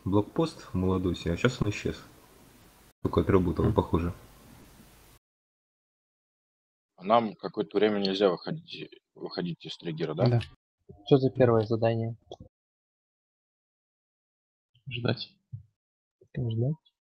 блокпост в Молодосе, а сейчас он исчез. Только отработал, похоже. Нам какое-то время нельзя выходить из триггера, да? Да. Что за первое задание? Ждать. Ждать.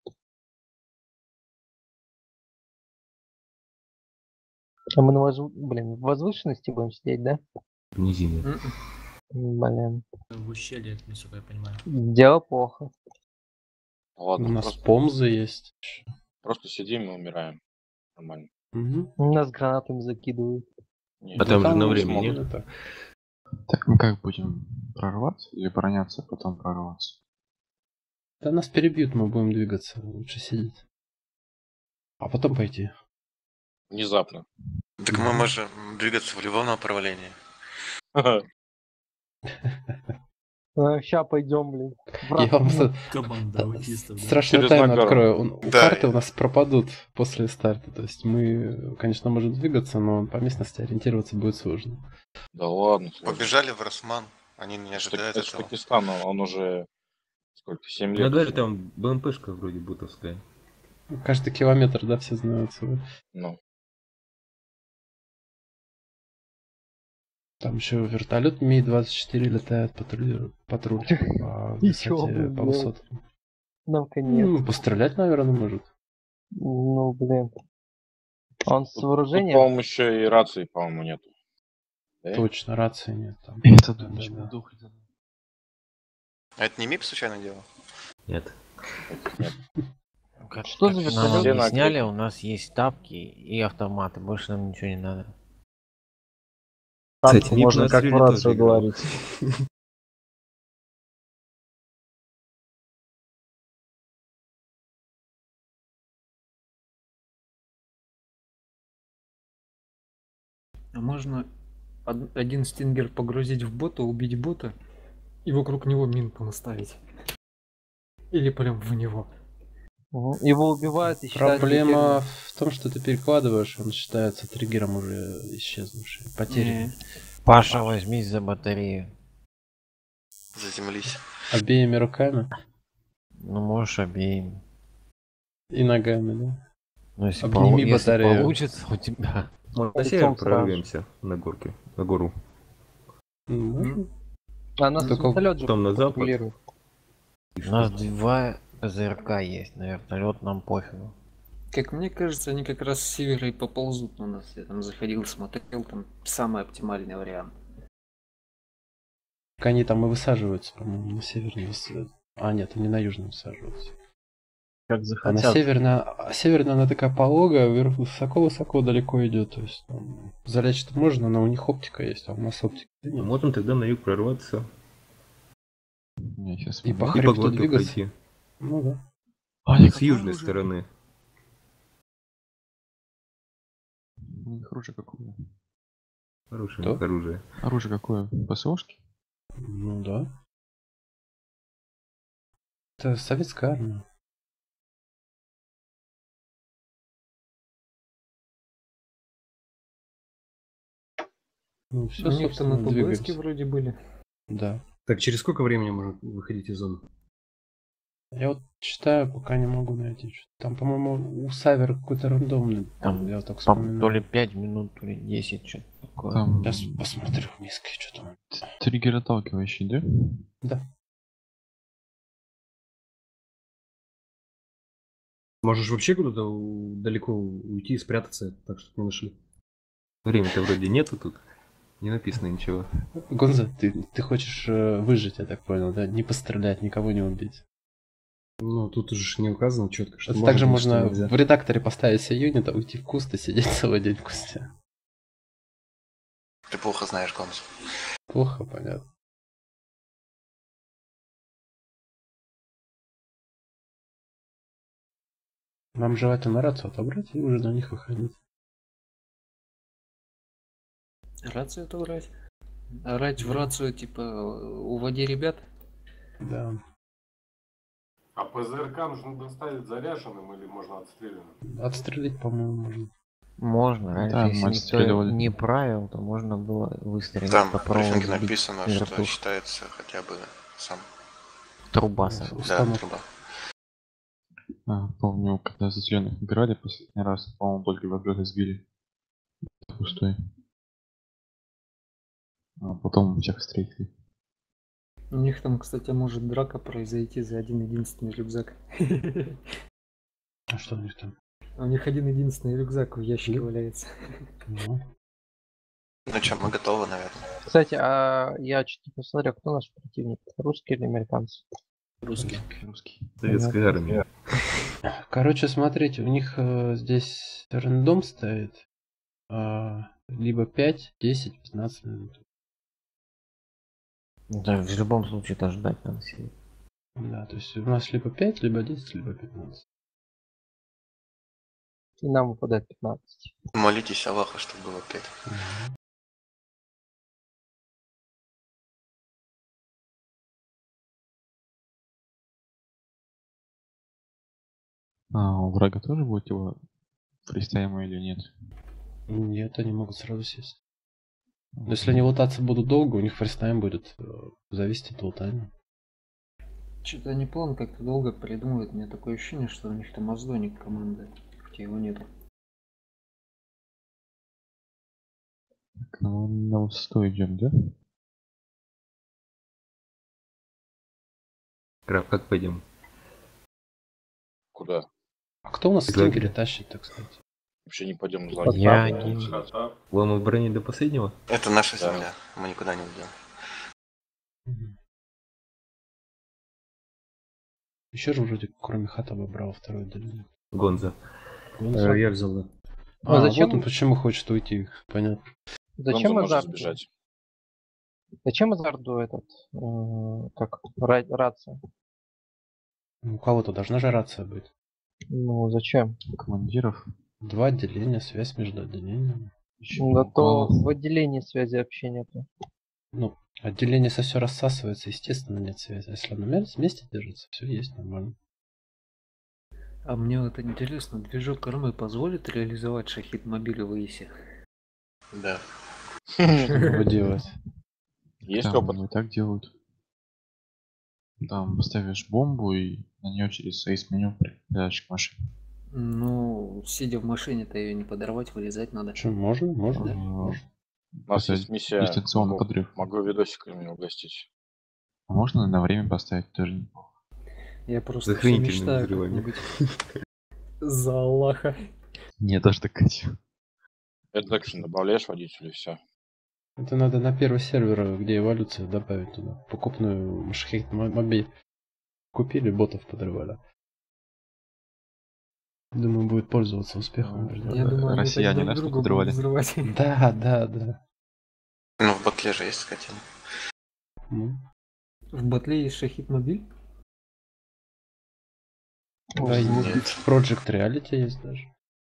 А мы на в возвышенности будем сидеть, да? В низине. Блин. В ущелье, насколько я понимаю. Дело плохо. Ладно, У нас просто, помзы есть. просто сидим и умираем. Нормально. Угу. Нас гранатами закидывают. Нет, А там же на не время смогут. нет? Так мы как будем прорваться или броняться, а потом прорваться? Да нас перебьют, мы будем двигаться. Лучше сидеть. А потом пойти. Внезапно. Так мы можем двигаться в любом направлении. Ща пойдем, блин. Я вам Команда аутистов, да? страшную Через тайну Нагору. открою. У Да. карты у нас пропадут после старта. То есть мы, конечно, можем двигаться, но по местности ориентироваться будет сложно. Да ладно. сложно. Побежали в Росман. Они не ожидают Это ж этого. Пакистан, он уже сколько, 7 Я лет. говорю, там БМПшка вроде бутовская. Каждый километр, да, все знают свой. Ну, Там еще вертолет Ми-24 летает, патруль по И чё, высоте, блин, по высотам. Нам конец. Ну, пострелять, наверное, может. Ну, блин. Он с тут, вооружением? по-моему, еще и рации, по-моему, нету. Да? Точно, рации нет там. Это Да, думаешь, да, мы да. духи. А это не МИП случайно делал? Нет. Нет. Что за Нам Все вертолет? на объясняли, крыше. у нас есть тапки и автоматы, больше нам ничего не надо. Кстати, МиП Можно на как в отстреле тоже рацию играл. говорить. А можно один стингер погрузить в бота, убить бота и вокруг него мин наставить? Или прям в него? Мгм. Его убивают и считают Проблема в том, что ты перекладываешь, он считается триггером уже исчезнувший. Потерянный. Паша, возьмись за батарею. Заземлись. Обеими руками Ну, можешь обеими. и ногами, да? Ну, если, Обними если батарею. получится у тебя. Мы на Лицом север сразу. прорвемся на горке, на гору. Можно. А нас Только вертолет же потом на запад. патрулирует. У нас 2 ЗРК есть, на вертолет нам пофигу. Как мне кажется, они как раз с севера и поползут на нас. Я там заходил, смотрел, там самый оптимальный вариант. Так они там и высаживаются, по-моему, на северном. А, нет, они на южном высаживаются. Как А на захотят. северная она такая пологая, высоко-высоко далеко идет. То есть там, залечь можно, но у них оптика есть, а у нас оптики нет. Можем тогда на юг прорваться Не, сейчас И по и по хребту горке двигаться. пройти. Ну да. С южной стороны. У них оружие какое? Хорошее Что? оружие. Оружие какое? ПСОшки? Ну да. Это советская армия. Ну все, У них-то собственно, на ТБСке двигаемся. вроде были. Да. Так, через сколько времени можно выходить из зоны? Я вот читаю, пока не могу найти. Там, по-моему, у Савера какой-то рандомный. Там, я так То вспоминаю. ли 5 минут, то ли 10, что-то такое. Там Сейчас посмотрю в миске, что там. триггер отталкивающий, да? Да. Можешь вообще куда-то далеко уйти и спрятаться, так что не нашли. Времени-то вроде нету тут. Не написано ничего. Гонза, ты хочешь выжить, я так понял, да? Не пострелять, никого не убить. Ну, тут уже не указано четко, что Это также быть, что можно нельзя. в редакторе поставить себе юнит, уйти в куст и сидеть целый день в кусте. Ты плохо знаешь Гонзу. Плохо, понятно. Нам желательно рацию отобрать и уже на них выходить. Рацию это врать. Орать в рацию, типа, уводи ребят. Да. А ПЗРК нужно доставить заряженным или можно отстрелянным? Отстрелить, по-моему, можно. Можно, раньше, Да, если мы никто отстреливали. не правил, то можно было выстрелить. Там в попробовать брифинге сбить написано, что вертух. считается хотя бы сам. Трубаса. Да, Установка. труба. Помню, когда за зеленых играли последний раз, по-моему, только вертолеты сбили. Пустой. А потом всех встретили. У них там, кстати, может драка произойти за один единственный рюкзак. А что у них там? У них один единственный рюкзак в ящике Ну. валяется. Ну, Ну что, мы готовы, наверное. Кстати, а я чуть не посмотрел, кто наш противник, русские или американцы? Русский. Русский. Советская армия. короче, смотрите, у них здесь рандом стоит. Либо 5, 10, 15 минут. Да, в любом случае это ждать надо сидеть. Да, то есть у нас либо 5, либо 10, либо 15. И нам выпадает 15. Молитесь Аллаха, чтобы было 5. А у врага тоже будет его фристаймы или нет? Нет, они могут сразу сесть. Но если они лутаться будут долго, у них фристайм будет зависеть от лутания. Что-то они план как-то долго придумывают. У меня такое ощущение, что у них там оздоник команды. Хотя его нету. Так, ну, на 100 идем, да? Граф, как пойдем? Куда? А кто у нас Да. стингере тащит, так сказать? Вообще не пойдем злать. Я один. Ломы в броне до последнего? Это наша Да. земля. Мы никуда не уйдем. Еще же вроде кроме Хатаба брал второе отделение. Гонза. Я взял, да. А зачем- вот он почему хочет уйти, понятно. Зачем Гонза может Азарду? сбежать. Зачем Азарду этот, как, рация? У кого-то должна же рация быть. Ну, зачем? Командиров. 2 отделения, связь между отделениями. Да то в отделении связи вообще нету. Ну, отделение со все рассасывается, естественно, нет связи. А если оно вместе держится, все есть нормально. А мне вот интересно, движок кормы позволит реализовать шахид мобили в ИСе? Да. Что его делать? Есть Там опыт? его и так делают. Там ставишь бомбу и на нее через меню прикрепляешь к машине. Ну, сидя в машине-то ее не подорвать, вырезать надо. Что, можно? Можно. Да. У нас Это есть миссия. дистанционный Могу, подрыв. могу видосиками угостить. А можно на время поставить тоже неплохо. Я просто всё Охренительными мечтаю взрывами. как-нибудь. За Аллаха. Не, даже так хочу. Это экшен добавляешь водителю и все. Это надо на первый сервер, где эволюция, добавить туда. Покупную шахид мобиль. Купили, ботов подрывали. Думаю, будет пользоваться успехом. Я думаю, они Россияне так нас друг тут друга подрывали. будут взрывать. Да, да, да. Ну, в батле же есть скотина. Ну, В батле есть шахид мобиль? да, и Нет. в Project Reality есть даже.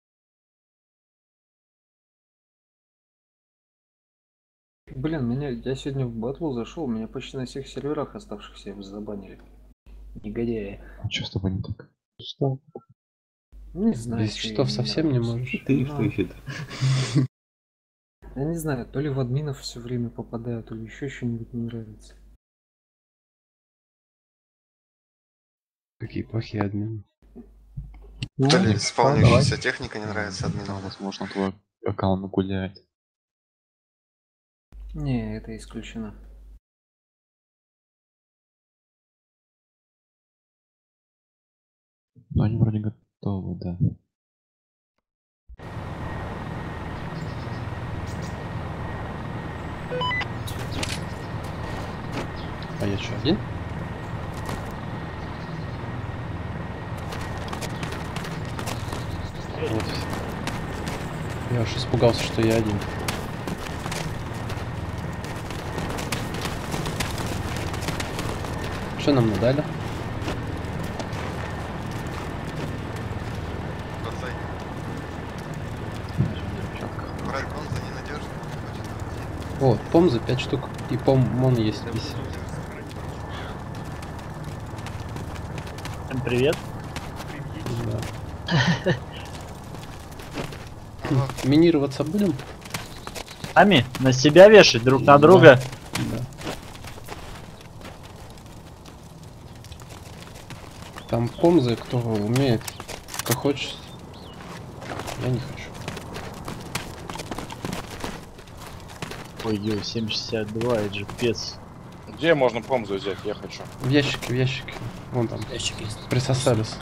Блин, я сегодня в батлу зашел, меня почти на всех серверах оставшихся забанили. Негодяи. Что с тобой не так? Что? Не знаю. Без что читов им совсем не нравится. можешь. Ты Ну, что ищет? Я не знаю, то ли в админов все время попадаю, то ли еще что-нибудь не нравится. Какие плохие админы. То ли Ну, спавнящаяся техника не нравится Там, админам. возможно, твой аккаунт гуляет. Не, это исключено. Но они вроде готовы, да. А я что, один? Вот. Я уж испугался, что я один. Что нам надали? Бросай. Брать Гонза ненадежно. О, пом за 5 штук. И пом есть 10. Привет. Да. Минироваться будем? Сами на себя вешать друг на друга. Да. Там помзы, кто умеет, кто хочет. Я не хочу. Ой-ой, 762, это же пец. Где можно помзу взять? Я хочу. В ящике. Вон там. Ящик есть. Присосались.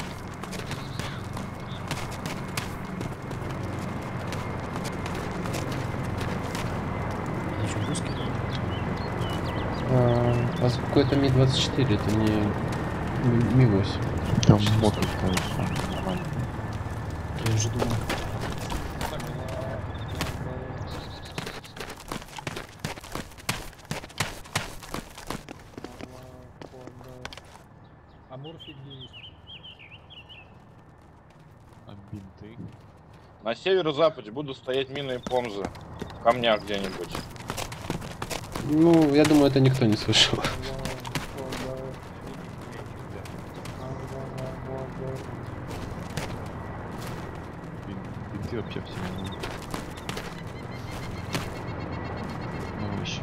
Они что, русские? У вас какой-то Ми-24, это не Ми-8. Там мотор ставится. Нормально. Я уже думал. А морфи где есть? А бинты? На северо-западе будут стоять мины и помзы. В камнях где-нибудь. Ну, я думаю, это никто не слышал. Бинты вообще все не нужны. Ну, вообще.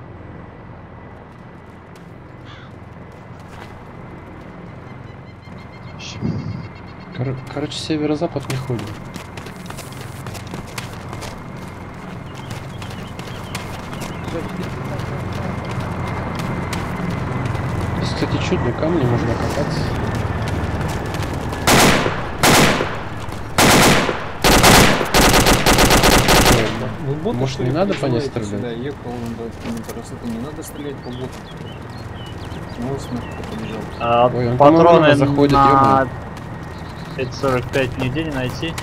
Короче, северо-запад не ходим. Здесь, кстати, чудные камни, можно копаться. Боту, Может, что не ли, надо по ней призываете стрелять? сюда? Ехал он до это не надо стрелять по боту. Ну, смерть побежал. А Ой, он, патроны по-моему, заходит, на 5.45 нигде не найти.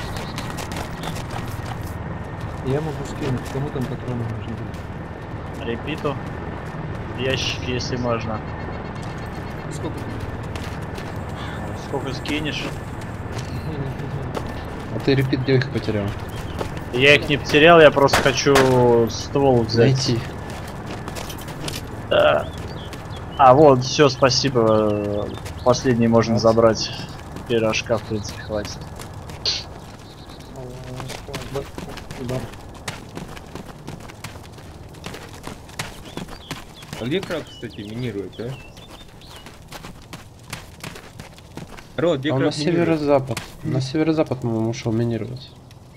Я могу скинуть, кому там патроны нужны были? Репиту. Ящики, если можно. Сколько? Сколько скинешь? А ты репит, где их потерял? Я их не потерял, я просто хочу ствол взять. Найти. Да. А вот, все, спасибо. Последний можно забрать. Пирожка, в принципе, хватит. Да. А где краб, кстати, минирует, а? Рот, где А краб на северо-запад. На северо-запад, по-моему, ушел минировать.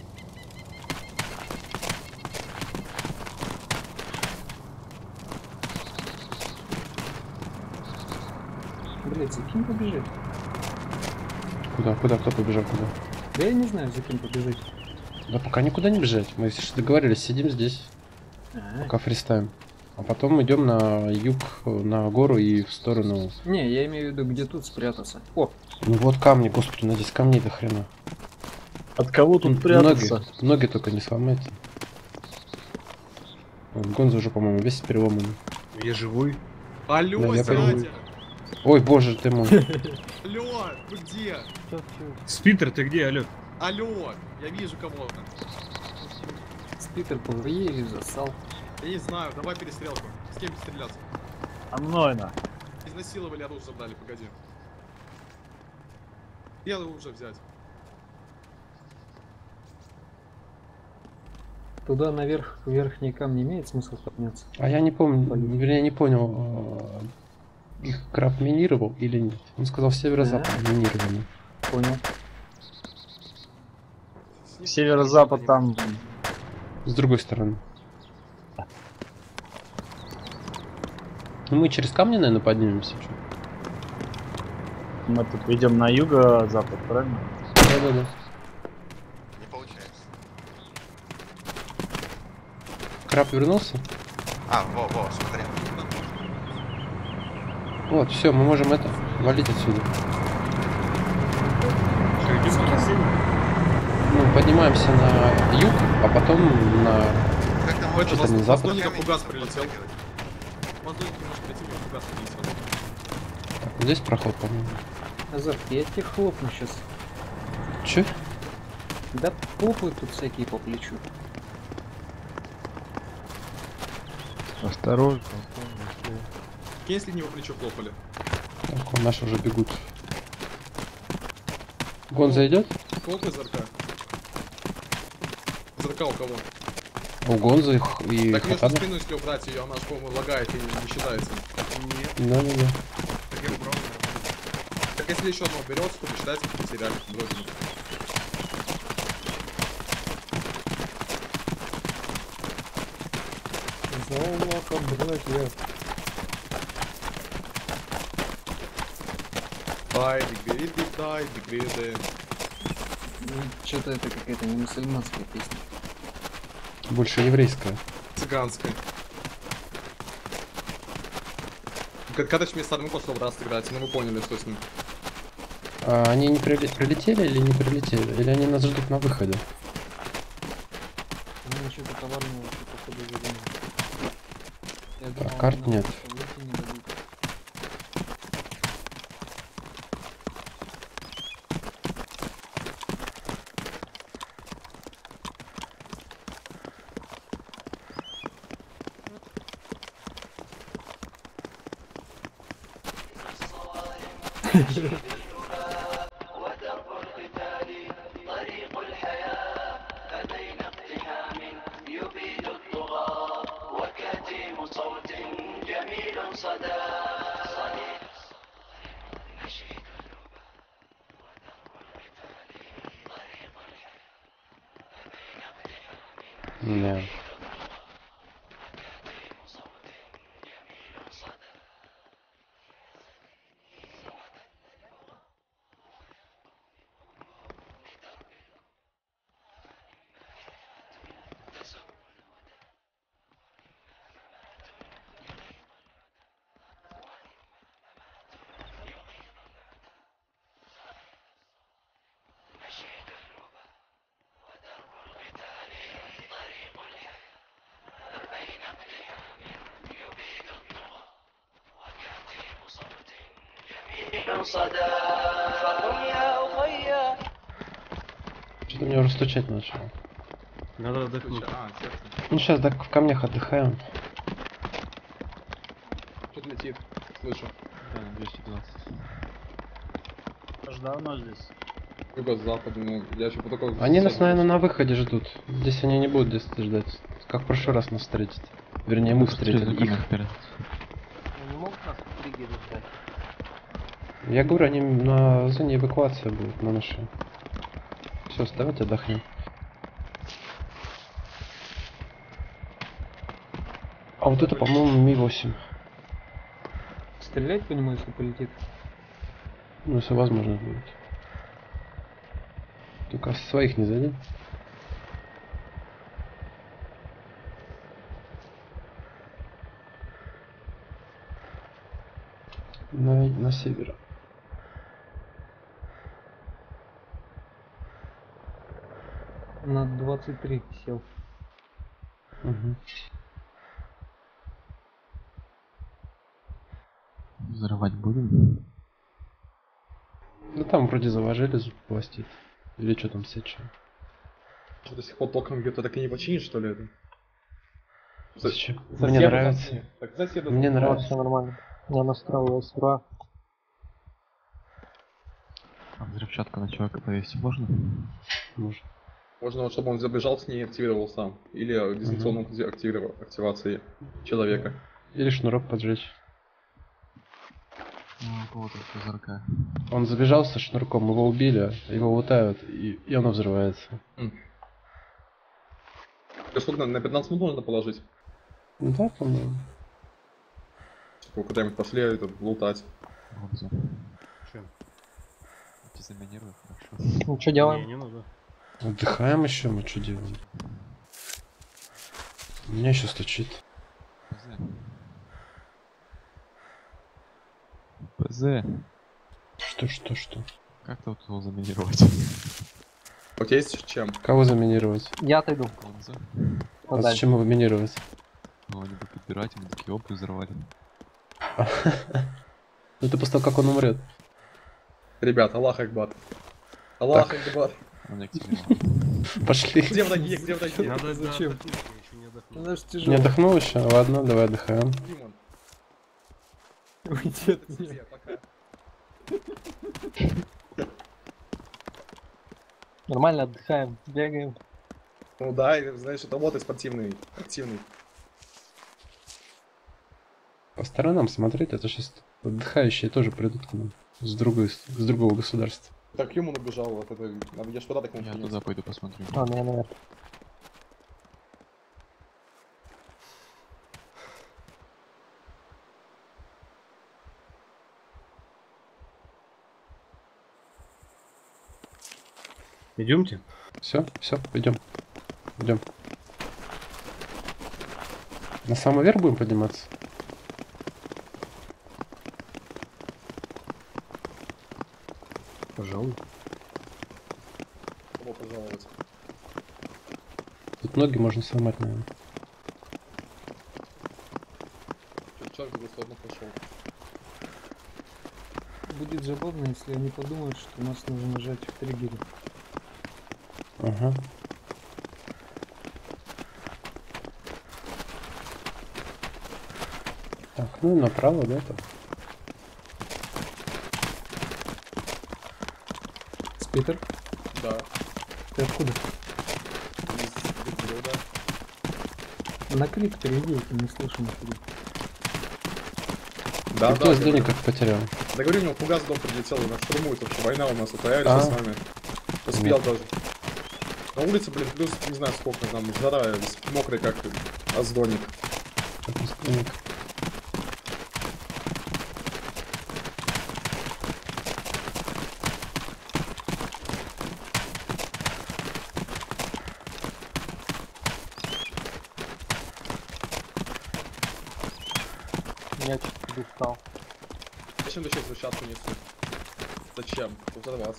Блять, за кем побежать? Куда? Кто побежал? Куда? Да я не знаю, за кем побежать. Да пока никуда не бежать. Мы договорились, сидим здесь. Пока фристаем. А потом идем на юг, на гору и в сторону. Не, я имею в виду, где тут спрятаться. О! Ну вот камни, господи, надеюсь, камней до хрена. От кого тут прятаться? Ноги только не сломайте. Вот, Гонза уже, по-моему, весь переломанный. Я живой. Алло, Да, я здрасте! Ой, боже ты мой. Алло, вы где? Спитер, ты где, алё? Алло, я вижу кого-то. Спитер поври, засал. Я не знаю, давай перестрелку. С кем стреляться? А мной на. Изнасиловали, оружие забрали, погоди. Я оружие взять. Туда наверх, в верхние камни имеет смысл подняться? А я не помню, вернее, не понял, их краб минировал или нет. Он сказал северо-запад минированный. Понял. Северо-запад там. С другой стороны. Ну мы через камни, наверное, поднимемся. Чё? Мы тут идем на юго-запад, правильно? Да. Не получается. Краб вернулся? А, во, смотри. Вот, все, мы можем это валить отсюда. Ну, поднимаемся на юг, а потом на... Как там это не запад. Маздольников фугас прилетел. Маздольников может прийти, но фугас прилетел. Так, вот здесь проход, по-моему. Назар, я тебе хлопну сейчас. Че? Да хлопают тут всякие по плечу. Осторожно. Если не его плечо хлопали. Так, вон наши уже бегут. Гонза идет? Хлопай ЗРК. ЗРК у кого? У Гонза их и Так ее Хатана. спину, если убрать ее, она же, по-моему, лагает и не считается. Нет. Да. Так я убрал. Так если еще одного берется, то считается, что потеряли вроде. Золото, братья. Дай, дегриды, дай, дегриды. Что-то это какая-то не мусульманская песня. Больше еврейская. Цыганская. Когда с вами в прошлый раз играете, ну вы поняли, что с ним. А они не прилетели или не прилетели? Или они нас ждут на выходе? Ну что-то товарного, что походу задумал. Так, карт нет. Да. Что-то мне уже стучать начало. Надо отдохнуть. Ну сейчас так в камнях отдыхаем. Что-то летит, слышу. Да, 220. Аж давно здесь. Юго-запад, ну, я еще только... Они нас, наверное, на выходе ждут. Здесь они не будут здесь ждать. Как в прошлый раз нас встретить. Вернее, мы встретили их. Они не могут нас в триггере ждать. Я говорю, они на зоне эвакуации будут, на нашей. Все, давайте отдохнем. А вот это, по-моему, Ми-8. Стрелять по нему, если полетит? Ну, если возможно будет. Только своих не задень. На север. На 23 сел. Угу. Взрывать будем? Ну там вроде заложили пластик. Или что там сеча. Что, до сих пор током где-то так и не починишь, что ли, это? Зачем? Мне нравится. Мне нравится. Все нормально. Я настраивал СВА. А взрывчатку на человека повесить можно? Можно. Можно, вот, чтобы он забежал с ней и активировал сам. Или дистанционную активации человека. Или шнурок поджечь. Ну, у кого-то ПЗРК. Он забежал со шнурком, его убили, его лутают, и оно взрывается. Сколько на 15 минут можно положить? Ну да, по-моему. Типа, куда-нибудь пошли это, лутать. Заминирую, хорошо. Ну что делаем? Не надо. Отдыхаем еще, мы что делаем? Меня еще стучит. ПЗ. Что? Как тут его заминировать? У тебя есть чем? Кого заминировать? Я отойду. А зачем его минировать? Ну, они будут подбирать, мы такие опы взорвали. Это после того, как он умрет. Ребят, Аллах Акбар. Аллах Акбар. Он не активировал. Пошли. Где враги, где враги? Надо зачем? Надо ж тяжело. Не отдохнул еще? Ладно, давай отдыхаем. Димон. Уйди от меня. Пока. Нормально отдыхаем, бегаем. Ну да, и, знаешь, это вот и спортивный, активный. По сторонам смотреть, это сейчас отдыхающие тоже придут к нам. С другого государства. Так, к Юму набежал, вот это, я ж податок Я туда пойду посмотрю. Ладно, я наверх. Идемте. Все, идем. Идем. На самый верх будем подниматься? Пожалуй. Кого пожаловать? Тут ноги можно сломать, наверное. Человек в другую сторону пошел. Будет забавно, если они подумают, что нас нужно нажать в триггере. Ага. Так, ну и направо, да? Там. Спитер? Да. Ты откуда? На крик перейди, ты не слышал ничего. Да, Кто из денег потерял? Да говорю, у него фугас в дом прилетел, и нас штурмует вообще, война у нас, вот реально с нами. Успел даже. На улице, блин, плюс, не знаю сколько там, жара, весь мокрый, как оздоник. Я чуть устал. Зачем ты сейчас взрывчатку несу? Зачем? Взорваться.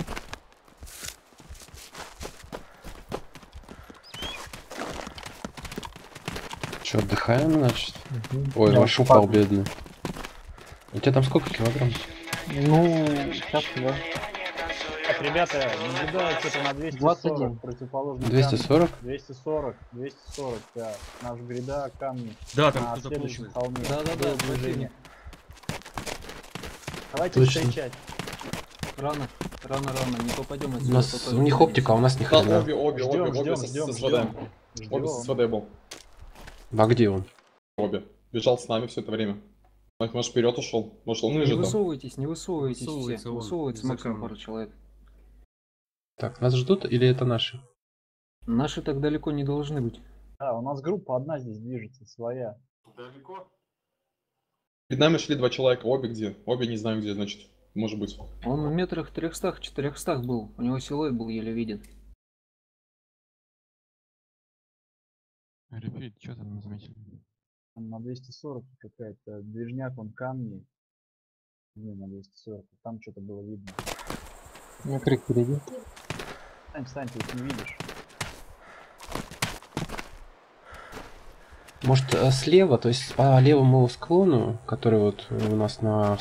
Че, отдыхаем, значит? Ой, ваш упал, бедный. У тебя там сколько килограмм? Ну, сейчас да. Так, ребята, наблюдаю что-то на 240 противоположный 240? 240, да. Наш гряда, камни. Да, там на кто-то следующем ползает. холме. Да, Было движение. Давайте Точно. встречать. Рано, не попадем У нас у них оптика, а у нас ни хрена. Обе с СВД. Обе с СВД был. А где он? Обе. Бежал с нами все это время. Может, вперед ушел? Может, он Не ниже там? высовывайтесь все. Высовывается он. Высовывается За максимум камнем. пару человек. Так, нас ждут или это наши? Наши так далеко не должны быть. Да, у нас группа одна здесь движется, своя. Далеко? Перед нами шли два человека, обе где? Обе не знаем где, значит. Может быть. Он в метрах 300-400 был. У него силуэт был еле виден. Репит, что там заметили? Там на 240 какая-то движняк, вон камни. Не, на 240. Там что-то было видно. На крик перейди. Стань, ты их не видишь. Может, слева, то есть по левому склону, который вот у нас на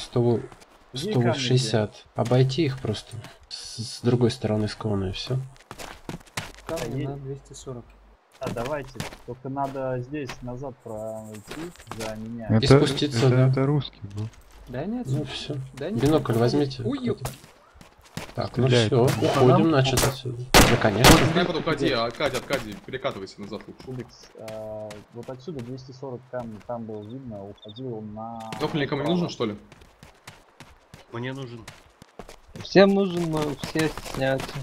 160, обойти их просто с другой стороны склона и все. Камни на 240. А давайте, только надо здесь назад пройти за меня. И спуститься, да. Это русский был. Да нет, Ну все. да нет. Бинокль возьмите. Ой, ёп. Так, ну Стреляет. все, уходим, значит, отсюда. Да, конечно. Дай потом Аркадий, перекатывайся назад. Феликс, вот отсюда 240 камней, там было видно, уходил на... Топль никому не нужен, что ли? Мне нужен. Всем нужен, но все стесняются.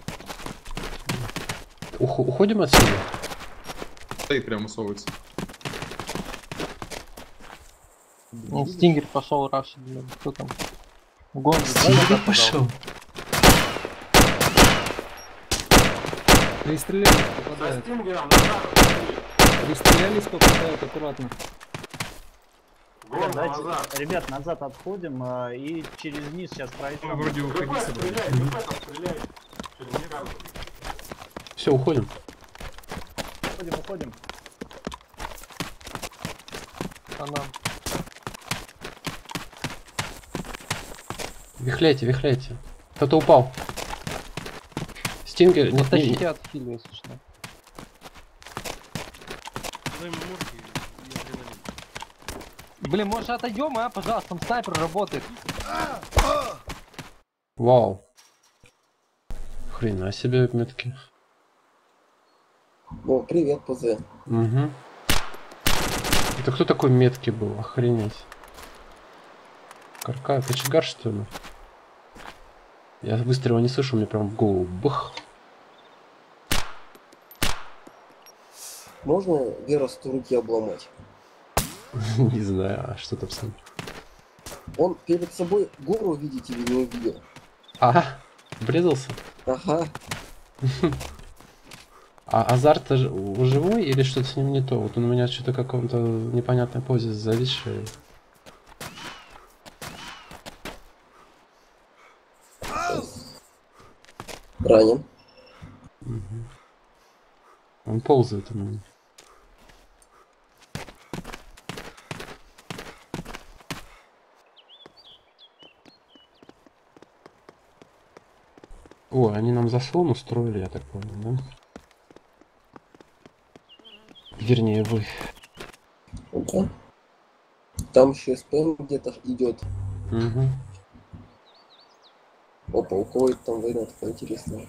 Уходим отсюда. Стоит прямо высовывается. Ну, Стингер пошел рашить, блин, кто там? Гон, Стингер пошел. Пристрелялись, попадают. Пристрелялись, попадают, аккуратно. Ребят, назад отходим и через низ сейчас пройдем. Вроде уходить собрались. Все, уходим. Уходим. Она. Вихляйте. Кто-то упал. Стингер, не Тащите от хиля, если что. Блин, может отойдем, пожалуйста, там снайпер работает. Вау. Хрена себе метки. О, привет, ПЗ. Угу. Это кто такой меткий был? Охренеть. Кочегар, что ли? Я выстрела не слышу, мне прям в голову. Бах. Можно Веросту руки обломать? Не знаю, а что там сам? Он перед собой гору, видите ли, не увидел. Ага, врезался? Ага. А Азарт живой или что-то с ним не то? Вот он у меня что-то в каком-то непонятной позе зависший. Ранен. Угу. Он ползает у меня. О, они нам заслон устроили, я так понял, да? Вернее, вы. Да. Там еще СПМ где-то идет. Угу. Опа, у кого это там война такая интересная?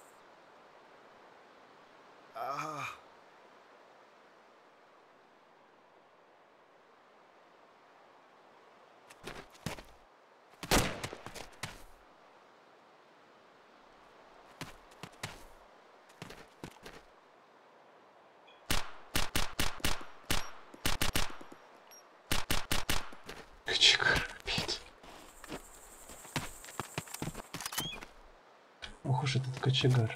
Кочегар опять. Ох уж этот кочегар.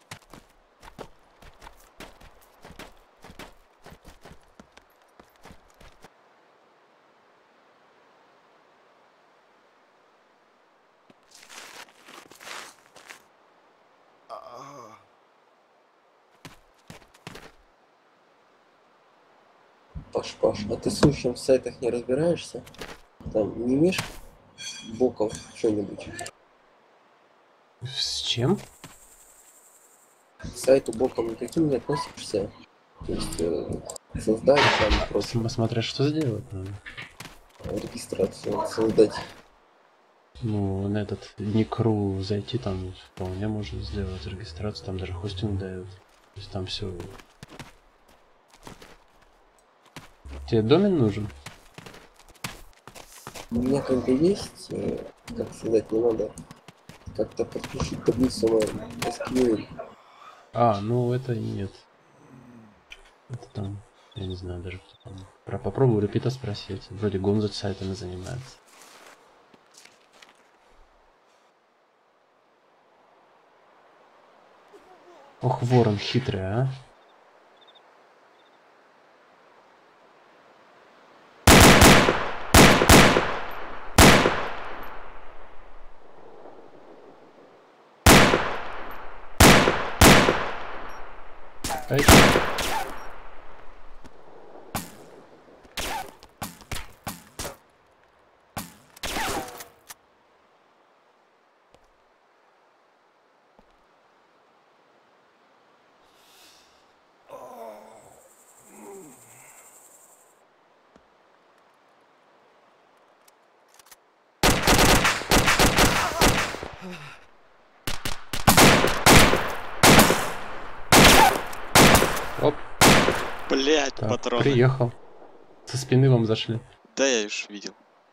Паш, а ты с случаем в сайтах не разбираешься? Там не имеешь боком что-нибудь? С чем? К сайту боком никаким не относишься? То есть создать там просто... Смотря что сделать надо. Регистрацию создать. Ну, на этот Никру зайти, там вполне можно сделать регистрацию, там даже хостинг дают. То есть там все. Тебе домен нужен? У меня как бы есть, как сказать, не надо как-то подключить таблицу на SQL. А, ну это нет. Это там, я не знаю даже кто там. Попробую Репита спросить. Вроде Гонза сайтами занимается. Ох, ворон хитрый, а? Ай. Оп. Блять, Так, патроны. приехал. Со спины вам зашли. Да, я уж видел.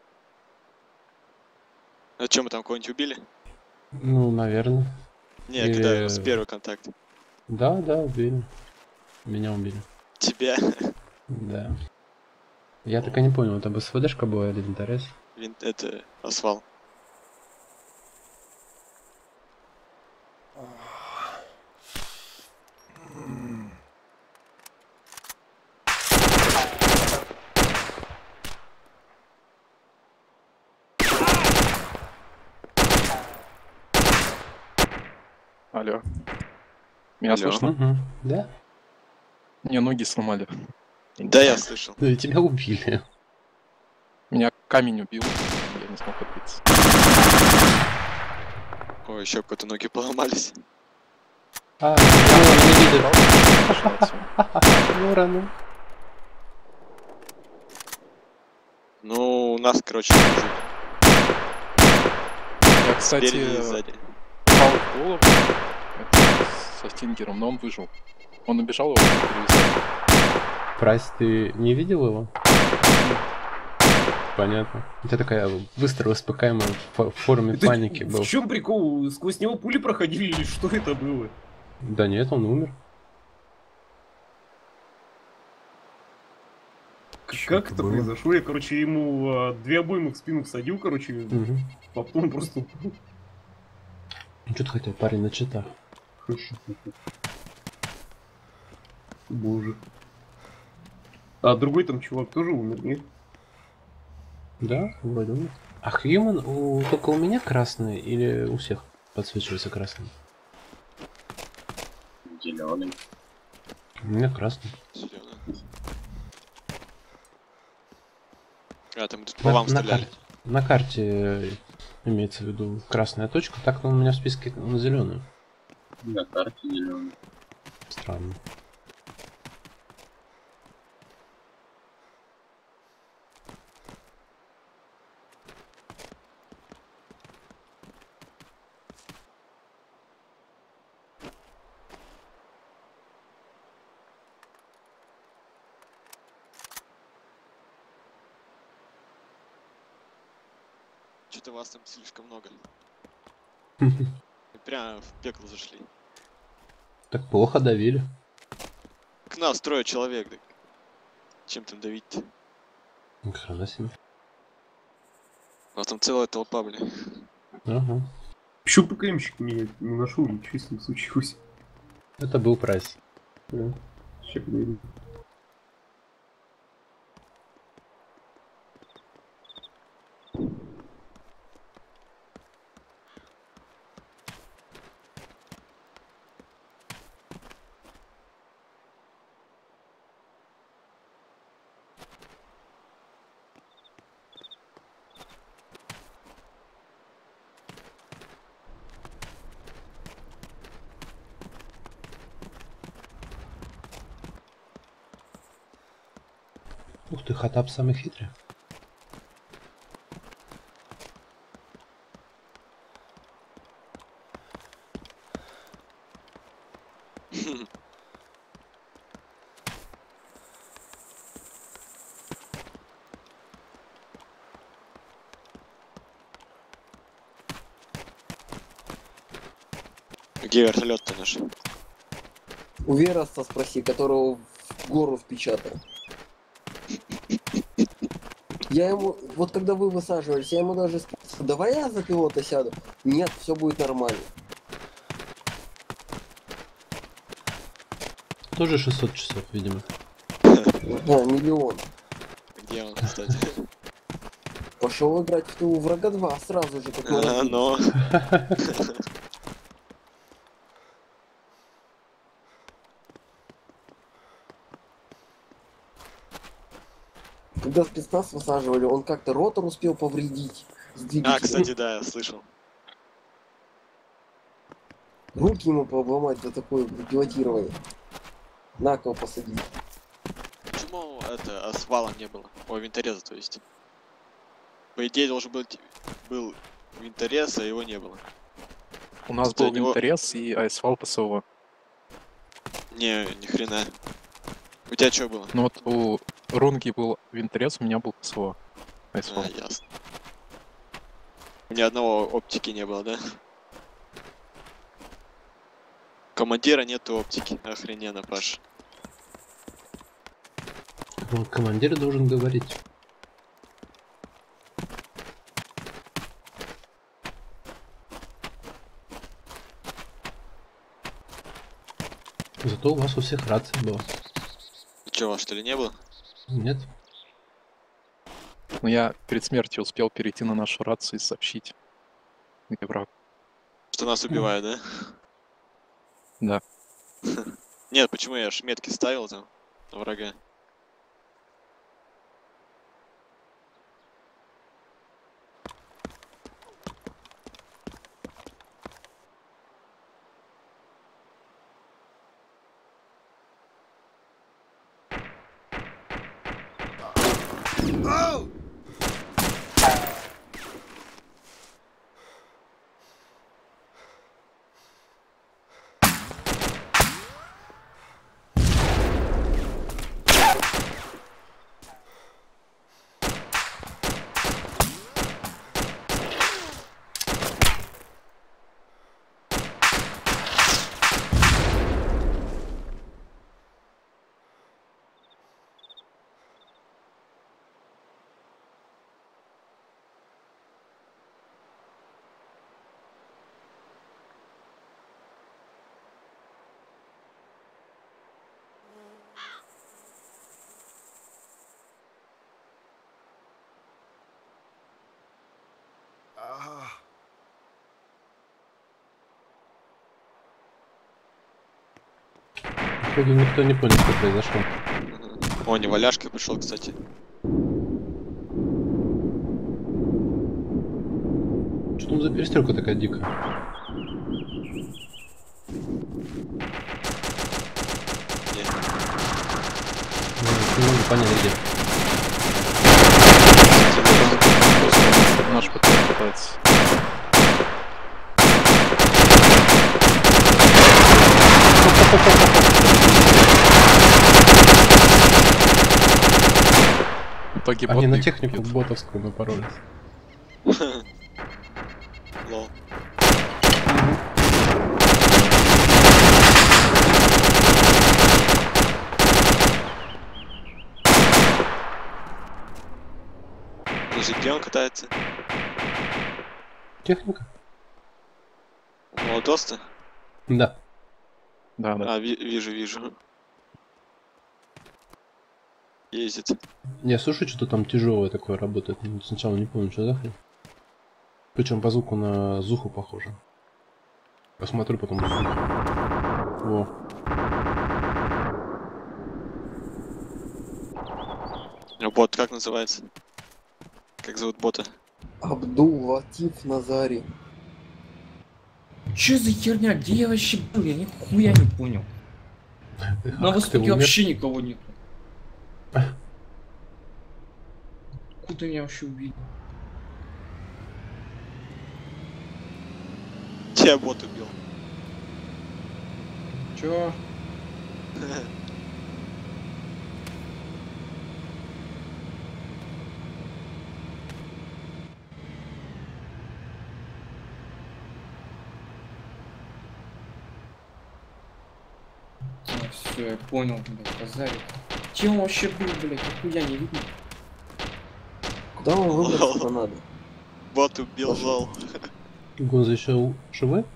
А что, мы там кого-нибудь убили? Ну, наверное. Не, Или... когда с первый контакт. Да, убили. Меня убили. Тебя? Да. Я так и не понял, это БСВДшка была или винторез? Это асфал. Алло. Меня слышно? Угу. Да? Мне ноги сломали. Да, я слышал. Ну и тебя убили. Меня камень убил, я не смог отбиться. Ой, еще какой-то ноги поломались. А, не видит. Ворона. Ну, у нас, короче, Я, кстати, спереди и сзади. попал в голову со стингером, но он выжил. Он убежал, его перевязали. Прайс, ты не видел его? Понятно. У тебя такая быстро воспыкаемая в форме паники был. В чем прикол? Сквозь него пули проходили или что это было? Да нет, он умер. Как это произошло? Я, короче, ему 2 обоймы в спину всадил, короче, потом просто... Ну что ты хотел, парень на читах? Боже. А другой там чувак тоже умер, нет? Да, вроде умер. А Хьюман только у меня красный или у всех подсвечивается красным? Зеленый. У меня красный. Зеленый. А, там тут по вам стреляли. На карте имеется в виду красная точка, так у меня в списке на зеленую. На карте зеленый. Странно. Что-то вас там слишком много. Прямо в пекло зашли. Так плохо давили. К нас 3 человек. Так. Чем там давить-то? Ни хрена себе. У нас там целая толпа, блин. Ага. Еще ПКМщик меня не нашел, ничего с ним случилось. Это был прайс. Да. Сейчас поговорим. Ух ты, Хатаб самый хитрый. Где вертолет-то наш? У Вероста спроси, которого в гору впечатал. Я ему, вот когда вы высаживались, я ему даже сказал, давай я за пилота сяду. Нет, все будет нормально. Тоже 600 часов, видимо. Да, миллион. Где он, кстати? Пошел играть в ту врага 2 сразу же, как но. Когда спецназ высаживали, он как-то ротор успел повредить. А, кстати, да, я слышал. Руки ему пообломать за такое пилотирование. На кого посадить. Почему это асфала не было? О, винтореза, то есть. По идее, должен был винторез, а его не было. У нас был винторез и асфал ПСО. Не, ни хрена. У тебя что было? Ну вот у Рунги был винторез, у меня был ПСО. Асфал. А, ясно. Ни одного оптики не было, да? Командира нету оптики. Охрененно, Паш. Командир должен говорить. Зато у вас у всех рация была. Че, у вас что ли не было? Нет. Ну я перед смертью успел перейти на нашу рацию и сообщить. Где враг. Что нас убивают, да? Да. Нет, почему я ж метки ставил там на врага? Походу никто не понял, что произошло. О, не Валяшка пришел, кстати. Что там за перестрелка такая дикая? Не могу понять, где. Наш патрон пытается. В итоге они на технику ботовскую напоролись. Лол. Подожди, где он катается? Техника? Молодоста? Да. Да. А, вижу. Ездит. Я слышу, что-то там тяжелое такое работает. Сначала не помню, что за хрень. Причем по звуку на Зуху похоже. Посмотрю потом. Во. Бот как называется? Как зовут бота? Абдул-Латиф Назари. Чё за херня? Где я вообще был? Я нихуя не понял. На востоке вообще никого нет. Куда меня вообще убили? Тебя бот убил. Чё? Все, я понял, блядь, базарик. Где он вообще был, блядь, нихуя не видно. Куда он выбраться надо? Бот убил, лол. Гонза еще живой?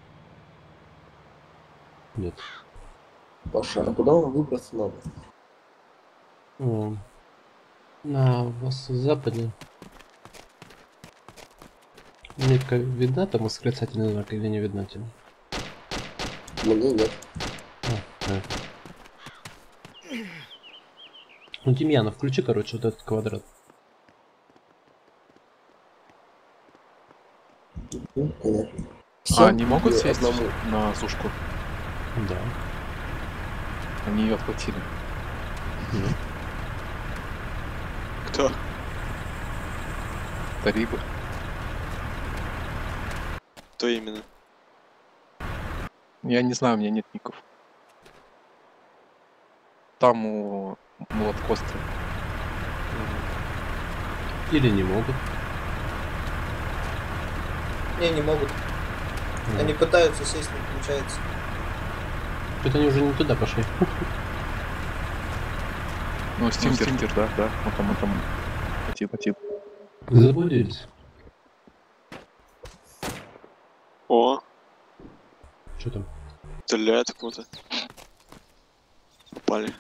Нет. Паша, а куда он выбраться надо? О, на западе. Метка видна там восклицательный знак или не видна тебе? Мне нет. Да. Ну, Демьянов, включи, короче, вот этот квадрат. Понятно. А они могут сесть на сушку? Да. Они ее отхватили. Кто? Талибы. Кто именно? Я не знаю, у меня нет ников. Там у Младкоста. Или не могут. Не могут. Они пытаются сесть, не получается. Что-то они уже не туда пошли. Ну, Стингер, да. Вот там. Потит. Заблудились. О. Что там? Стреляет куда-то. Попали.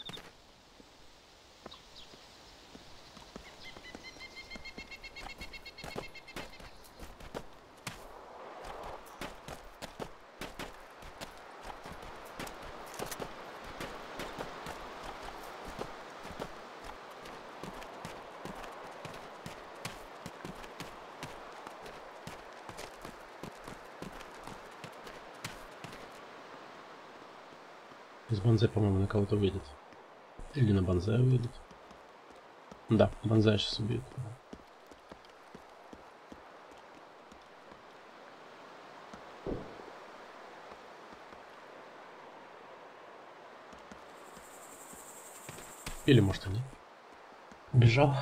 Из Банзай, по-моему, на кого-то выйдет. Или на Банзай выйдет. Да, Банзай сейчас убьет. Или может они. Бежал.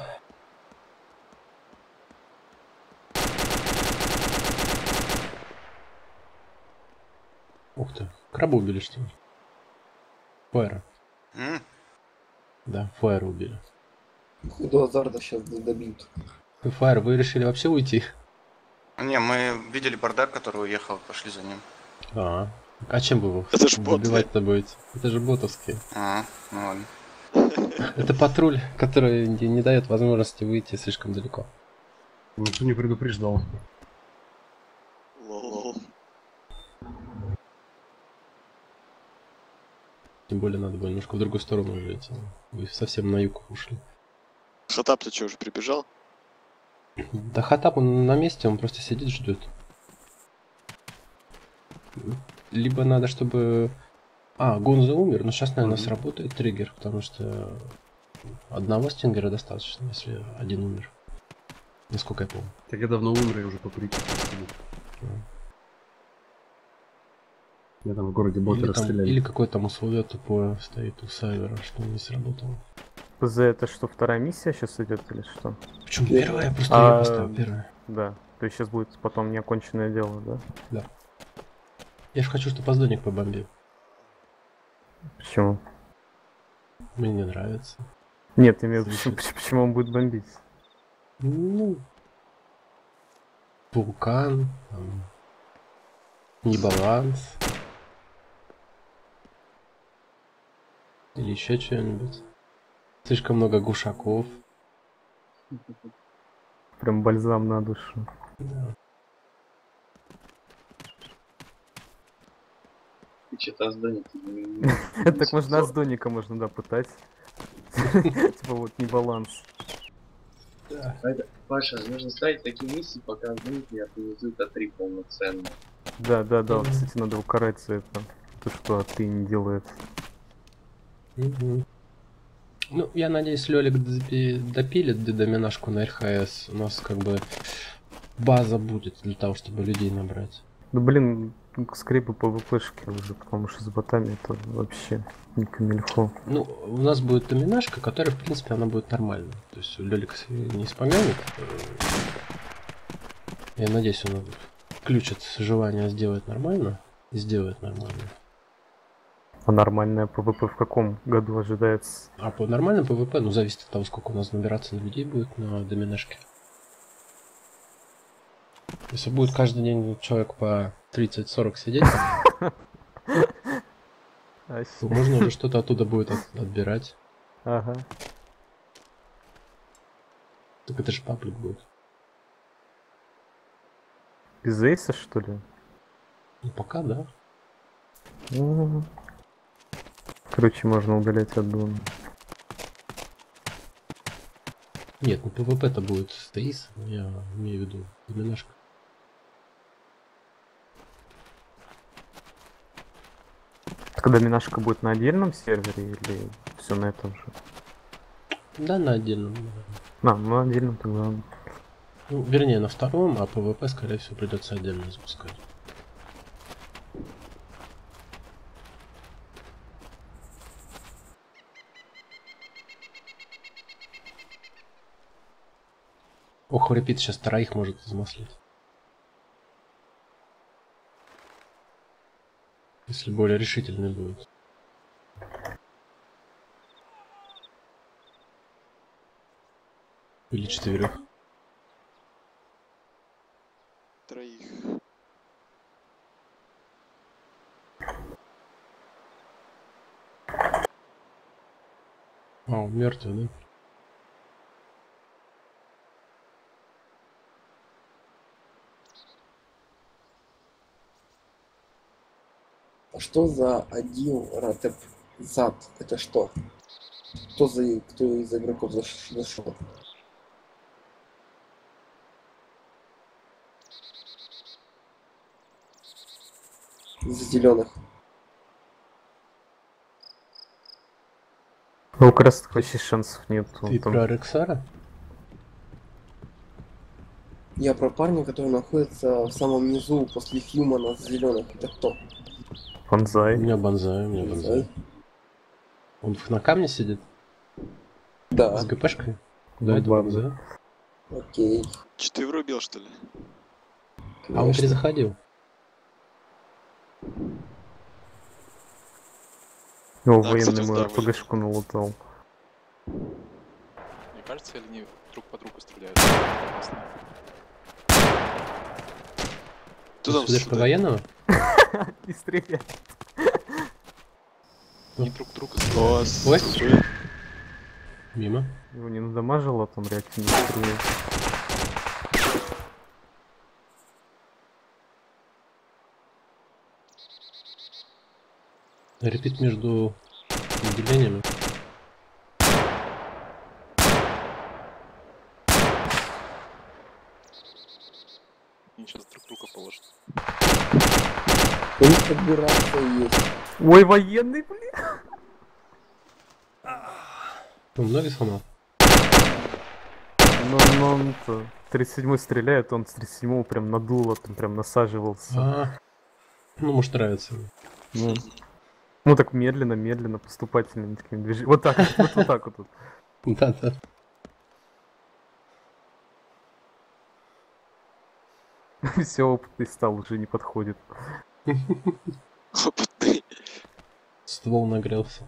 Ух ты, краба убили, что ли? Фаера. Да, Фаера убили. До Азарда сейчас добьют. Фаер, вы решили вообще уйти? Не, мы видели бардак, который уехал, пошли за ним. А чем бы его убивать-то будете? Это же ботовские. Ну ладно. Это патруль, который не дает возможности выйти слишком далеко. Никто не предупреждал. Лол. Тем более надо было немножко в другую сторону жить. Вы совсем на юг ушли. Хатап-то что, уже прибежал? Да Хатап он на месте, он просто сидит, ждет. Либо надо, чтобы... Гонза умер, но сейчас, наверное, сработает триггер, потому что одного стингера достаточно, если один умер. Насколько я помню. Так я давно умер, я уже по прикину. Я там в городе боты расстреляли. Или какое там условие тупое стоит у сайвера, что не сработало. ПЗ это что, вторая миссия сейчас идет или что? Почему первая? Просто я поставил первая. Да. То есть сейчас будет потом неоконченное дело, да? Да. Я же хочу, чтобы Аздоник побомбил. Почему? Мне не нравится. Нет, имею в виду, почему он будет бомбить? Ну... Вулкан, там... Небаланс. Или еще что-нибудь. Слишком много гушаков. Прям бальзам на душу. Да. Ты что-то Аздоника. Так можно Аздоника можно, да, пытать. Типа вот не баланс. Паша, нужно ставить такие миссии, пока Аздоник не организует А3 полноценно. Да, кстати, надо укарать за это. То, что А3 не делает. Ну, я надеюсь, Лёлик допилит доминашку на РХС. У нас как бы база будет для того, чтобы людей набрать. Ну блин, скрипы по ВПшке уже, потому что с ботами это вообще не камильфо. Ну, у нас будет доминашка, которая, в принципе, она будет нормальной. То есть Лёлик не вспомянет. Я надеюсь, он включит желание сделать нормально и сделает нормально. А нормальное ПВП в каком году ожидается? А по нормальному ПВП, ну, зависит от того, сколько у нас набираться на людей будет на доминашке. Если будет каждый день человек по 30-40 сидеть, то можно уже что-то оттуда будет отбирать. Ага. Так это же паблик будет. Без эйса, что ли? Ну, пока да. Короче, можно удалять аддон. Нет, ну ПВП-то будет с эйс, я имею в виду доминашка. Когда доминашка будет на отдельном сервере или все на этом же? Да, на отдельном. На отдельном тогда. Ну, вернее, на втором, а ПВП, скорее всего, придется отдельно запускать. Ох, репит сейчас троих может измаслить. Если более решительный будет. Или четверых. Троих. Он мертвый, да? Что за один ратеп зад? Это что? Кто из игроков зашел? Из зеленых. Ну, как раз вообще шансов нет. Ты про Рексара? Я про парня, который находится в самом низу после Хьюмана с зеленых. Это кто? Бонзай. У меня бонзай, Он на камне сидит? Да. С ГПшкой? Да, это бонзай. Окей. Че, ты врубил, что ли? А он перезаходил. Его Да, военный кстати, мой да, РПГшку налутал. Мне кажется, или они друг по другу стреляют? Кто там Судишь по военному? Не стреляй. Не друг друга Ой. Мимо. Его не надамажило, там реактивно стреляет. Репит между Отделениями. Они сейчас друг друга положат. У них подбираться есть. Ой, военный, блин. Ну, много сломал? Ну, он-то 37-й стреляет, он с 37-го прям надуло, там прям насаживался. Ну, может, нравится. Ну так медленно, поступательными такими движениями. Вот так вот так вот. Да. Все, опытный стал, уже не подходит. Опытный. Ствол нагрелся.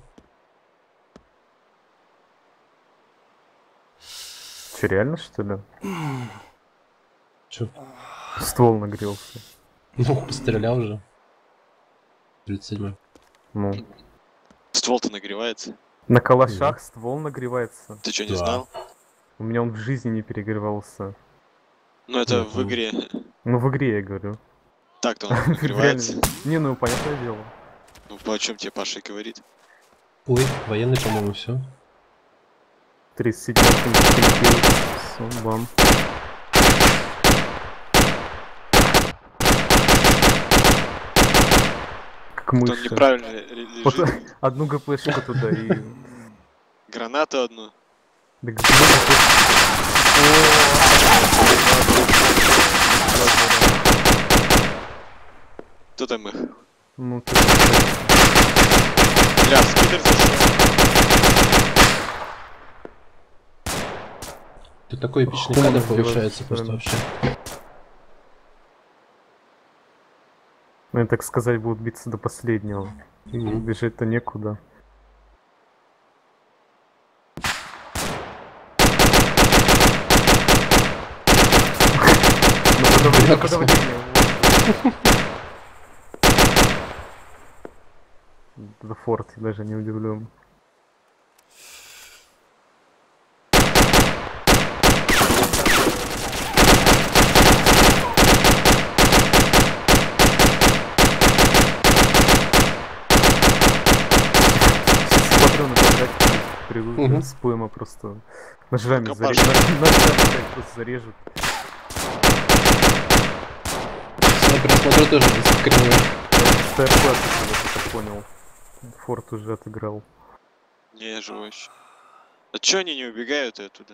Че, реально, что ли? Че? Ствол нагрелся. Ну, пострелял же. 37-й. Ну. Ствол-то нагревается. На калашах ствол нагревается. Ты что, не знал? У меня он в жизни не перегревался. Ну это в игре. Ну в игре я говорю. Так-то он нагревается. Не, ну понятное дело. Ну по чем тебе Паша и говорит? Ой, военный, по-моему, все. 37-й бам. Как мышь. Он неправильно лежит. Вот одну ГПшку туда и... Гранату одну. Да Кто там их? Ну ты... Бля, спидер зашел. Тут такой эпичный кадр получается просто вообще. Ну, так сказать, будут биться до последнего. Бежать-то некуда. За форт, я даже не удивлен. С ПМа просто ножами просто зарежут. Снайпер, смотрю, тоже дискримирует. Старкласс, я понял. Форт уже отыграл. Не, живой еще. А чё они не убегают оттуда?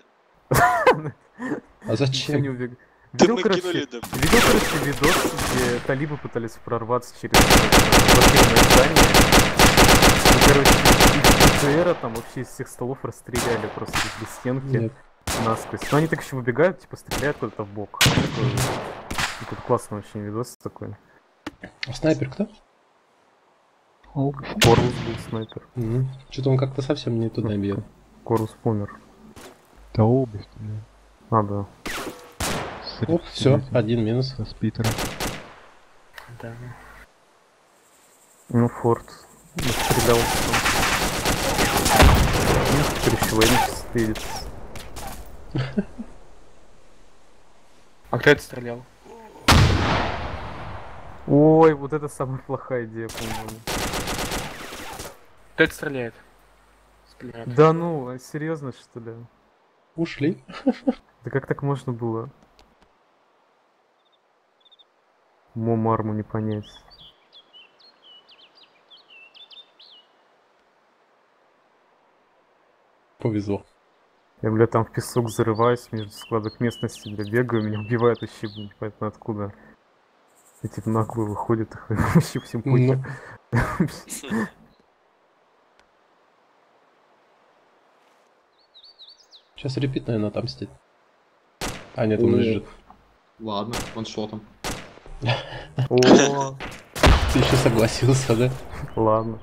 А зачем? Не убегают? Видел, короче, видос, где талибы пытались прорваться через блокированное здание. Короче, из ПЦРа там вообще из всех столов расстреляли просто без стенки насквозь. Но они так еще выбегают, типа стреляют куда-то в бок. Такой классный очень видос такой. А снайпер кто? Корвус был снайпер. Что-то он как-то совсем не туда бьет. Корвус помер. Да обувь, блин. А, да. Оп, все, один минус. Со спитера. Да. Ну, Форд. Стрелял. Теперь еще военный стреляет. А кто это стрелял? Ой, вот это самая плохая идея, по-моему. Кто это стреляет? Да ну, серьезно, что ли? Ушли. Да как так можно было? Момарму не понять. Повезло. Я, бля, там в песок зарываюсь между складок местности, бля, бегаю, меня убивают вообще, непонятно откуда. И типа нагло выходит, вообще всем похер. Сейчас репит, наверное, отомстит. А, нет, он лежит. Ладно, ваншотом. О, ты еще согласился, да? Ладно.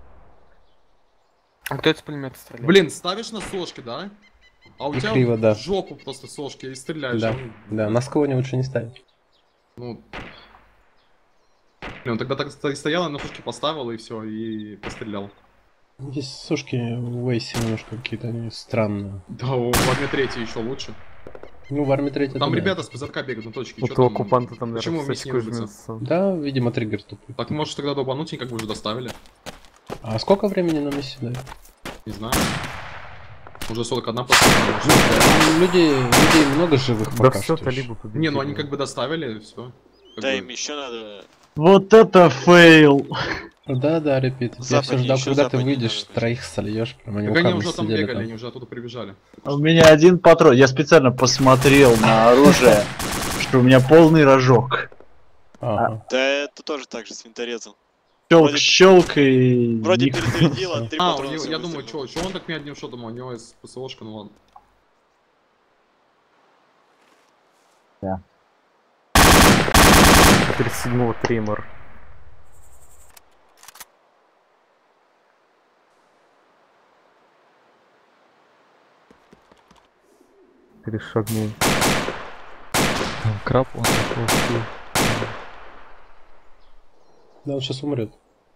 А кто это с пулемета стрелял? Блин, ставишь на сошки, да? А у тебя криво, да. в жопу просто сошки и стреляешь. Да, да, на склоне лучше не ставить. Ну... Блин, он тогда так стоял, я на сошки поставил и все, и пострелял. Здесь сошки в Вейсе немножко какие-то они странные. Да, в армии 3 еще лучше. Ну, в армии 3 там ребята с ПЗРК бегают на точке. Вот у оккупанта там, почему наверное, вместе не рубятся? Да, видимо, триггер тупой. Так может тогда долбануть и как бы уже доставили. А сколько времени на миссии дают? Не знаю. Уже 41 последняя. Людей много живых Да пока все, что. талибы победили. Не, ну они как бы доставили, и все. Да, им еще надо... Вот это фейл! Да, репит. Я все Западнее, ждал, еще когда ты западнее выйдешь, троих сольешь. Прям они Так у они камня уже там сидели бегали, они уже оттуда прибежали. У меня один патрон. Я специально посмотрел на оружие, что у меня полный рожок. Ага. Да это тоже так же с винторезом. Щелк и... Вроде перезарядил, а 3 А, патрона всё я думаю, выстрелило. что он так мне одним шотом, у него есть ПСОшка, ну ладно. Да. 37-го тремор. Перешагнул. Краб, он такой. Да, он сейчас умрет.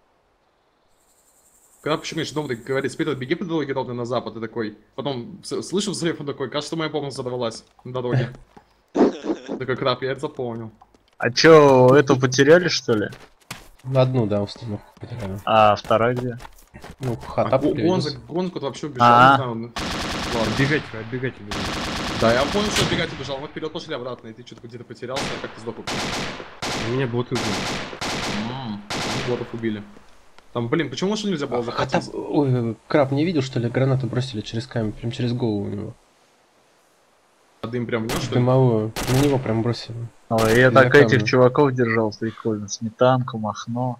Когда почему, конечно, дома говорит, вперед, беги по дороге ровно на запад, и такой. Потом слышу взрыв, он такой, кажется, моя помощь взорвалась на дороге. Такой краб, я это запомнил. А чё, эту потеряли, что ли? Одну, да, установку потеряли. А вторая где? Ну, хата Гонза куда вообще убежал, не знаю, он... Ладно. Отбегать. Да, я понял, что отбегать убежал, мы вперед пошли обратно, и ты что-то где-то потерялся, как ты сдох. У меня боты убили. Ботов убили. Там, блин, почему машину нельзя было захватить? Ой, краб не видел, что ли? Гранату бросили через камень, прям через голову у него. А дым прям в него, что ли? Дымовую. На него прям бросили. Ой, я Из-за так камня. этих чуваков держал, прикольно. Сметанку, Махно.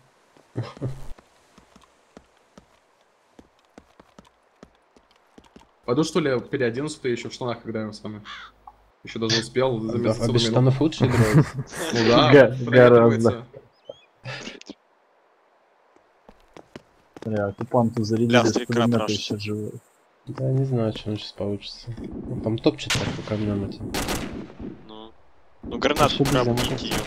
Пойду что ли переоденусь, ты еще в штанах, когда я с вами. Еще даже успел за А месяц. без штанов лучше играет? Ну да, гораздо. Бля, оккупанту зарядили с пулемета еще живой. Да, не знаю, что он сейчас получится. Он там топчет так по камням этим. Ну гранату крабу киньте, ё-моё.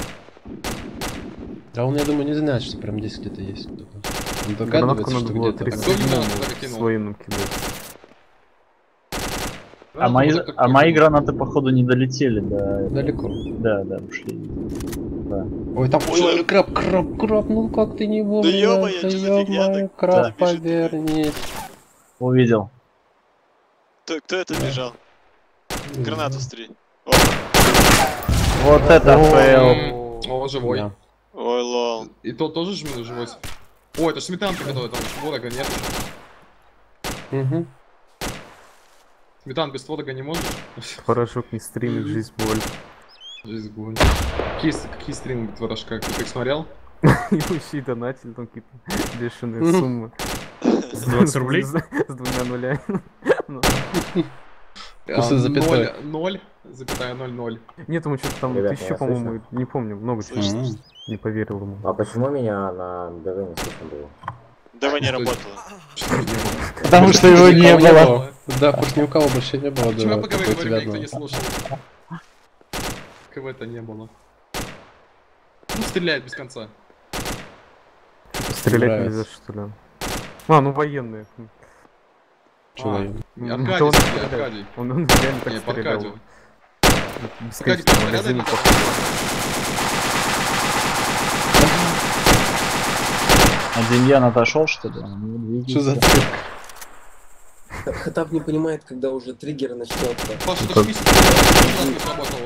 Да он, я думаю, не знает, что прям здесь где-то есть кто-то. Он Гранатку догадывается, надо что было где-то. 37 с военным кидать. А мои гранаты, походу, не долетели до... Далеко. Да, ушли. Да. Ой, там, ой, краб, ну как ты не вовремя, ё-моё, что за фигня так? краб, Да. повернись. Увидел. Кто это бежал? Гранату стри. Вот это фейл. О, живой. Да. Ой, лол. И тот тоже живой. О, это сметанка, которая там творога нет. Угу. Сметан без творога не может? Порошок не стримит, жизнь боль. Жизнь боль. Какие стримы творожка? Ты их смотрел? Ему еще и донатили там какие-то бешеные суммы. С 20 рублей? С 2 нулями. 0,00. Нет, ему что-то там Ребята, 1000, я по-моему, слышу. не помню, много чего. Не поверил ему. А почему меня на ДВ не слышно было? ДВ не работало. Потому что его не было. Да, потому что ни у кого больше не было. Почему я да, пока только у говорю, тебя никто не одного. слушал? КВ-то не было. Ну, стреляет без конца. Стрелять Нравится. нельзя, что ли? А, ну военные. Чё военные? Аркадий, Аркадий. Он реально так Не, по стрелял. Аркадию. Бесконечно Аркадий, магазин рядом пошел. А Демьян отошел, что ли? Ну, Что за двигайся. цирк? Хатаб не понимает, когда уже триггер начнется. Паша, Это- это миссия не сработала.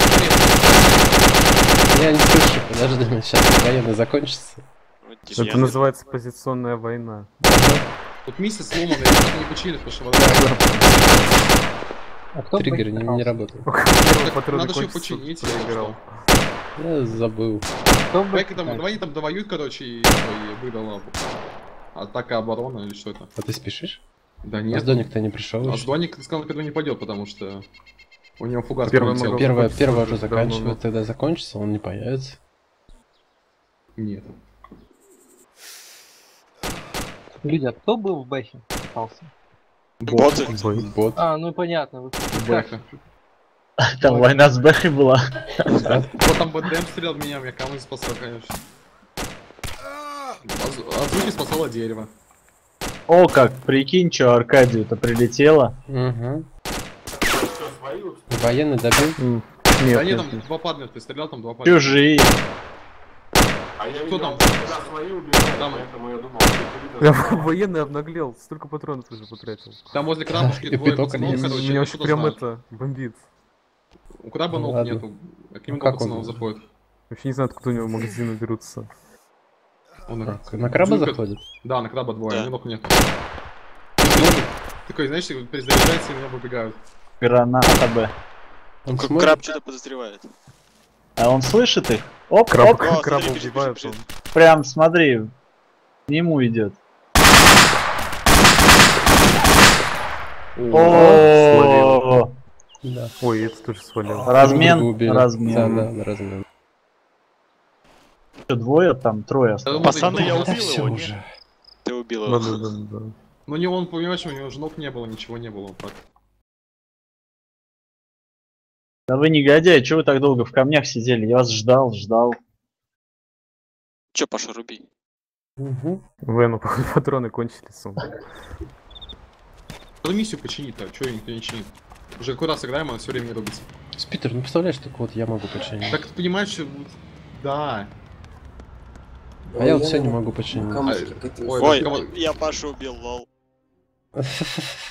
Я не слышу, подожди, сейчас военный закончится. Это называется позиционная война. Тут миссия сломанная, их не почили, потому что вода. А кто Триггер не работает. Надо еще починить, или что? Я забыл. Давай-ка там, давай они там довоюют, короче, и выдала атака, оборона или что это. А ты спешишь? Да нет. Аздоник-то не пришел еще. Аздоник сказал, первый не пойдет, потому что у него фугас Первый пролетел. могу- Первое закончится уже уже заканчивает, давно. тогда закончится, он не появится. Нет. Люди, а кто был в Бэхе? Пытался? Боты. Бот. А, ну понятно. Вы Бэха. Там война с Бэхой была. Вот там БДМ стрелял в меня камень спасал, конечно. Азуки спасало дерево. О, как, прикинь, что Аркадию-то прилетело. Угу. Военный добил. Да нет, там два падмета, ты стрелял, там два падмета. Чужие. А я Кто видел, там? когда свои убегали, Там. поэтому я думал, Военный обнаглел, столько патронов уже потратил. Там возле крабушки двое пацанов, короче, Меня это очень что-то прям знает. это бомбит. У краба ног Ладно. нету. Каким Ну, как пацанов он? заходит? Вообще не знаю, откуда у него магазины берутся. Он На краба Джука- заходит? Да, на краба двое, Да. у него ног нет. Такой, знаешь, перезаряжается и меня выбегают. Граната Б. Он Как смотрит? краб что-то подозревает. А он слышит их? Оп, Краб, оп. О, краба смотри, бежит, убивают бежит, он. Прям смотри. К нему идет. О, Да. Ой, это тоже свалил. размен, Друга убили. размен. Да, размен. Что, двое там, трое осталось. Пацаны, я убил Все его, уже. нет? Ты убил его. Да. Ну не он, понимаешь, у него же ног не было, ничего не было. Вот так. Да вы негодяи, чего вы так долго в камнях сидели? Я вас ждал. Чё, Паша, руби? Вену, походу, патроны кончились. Он. Надо миссию починить-то, чё никто не чинит? Уже какой раз играем, она все время не рубится. Спитер, ну представляешь, так вот я могу починить. Так ты понимаешь, что... Да. А я вот все не могу починить. Ой, Ой, я Пашу убил, лол.